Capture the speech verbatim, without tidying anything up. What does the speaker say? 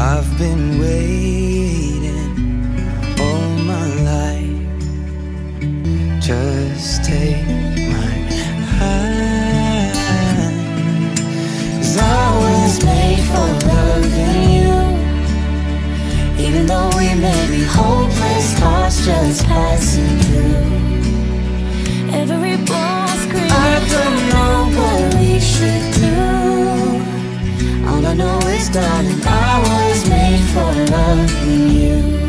I've been waiting all my life. Just take my hand, 'cause I was made for loving you. Even though we may be hopeless, hearts just passing through. Every ball screams, I don't know what we should do. All I know is, darling, I was made for loving you.